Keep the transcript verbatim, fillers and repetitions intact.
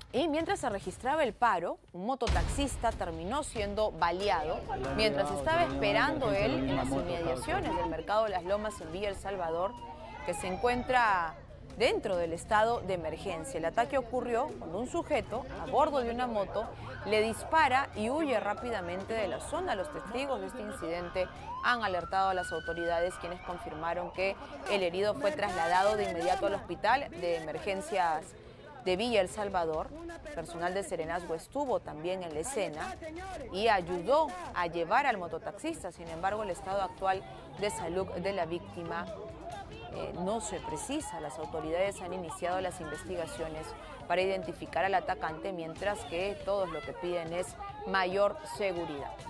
Y mientras se registraba el paro, un mototaxista terminó siendo baleado mientras estaba esperando él en las inmediaciones del mercado de Las Lomas en Villa El Salvador, que se encuentra dentro del estado de emergencia. El ataque ocurrió cuando un sujeto a bordo de una moto le dispara y huye rápidamente de la zona. Los testigos de este incidente han alertado a las autoridades, quienes confirmaron que el herido fue trasladado de inmediato al hospital de emergencias de Villa El Salvador. Personal de Serenazgo estuvo también en la escena y ayudó a llevar al mototaxista. Sin embargo, el estado actual de salud de la víctima eh, no se precisa. Las autoridades han iniciado las investigaciones para identificar al atacante, mientras que todos lo que piden es mayor seguridad.